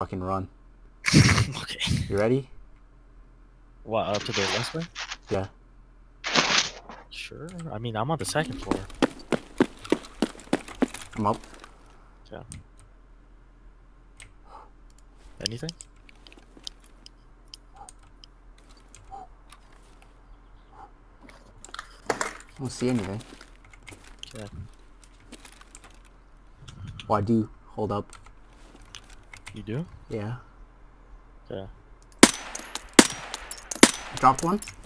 fucking run. Okay. You ready? What, up to the west way? Yeah. Sure. I mean, I'm on the second floor. I'm up. Yeah. Anything? I don't see anything. Okay. Oh, I do. Hold up. You do? Yeah. Yeah. Dropped one.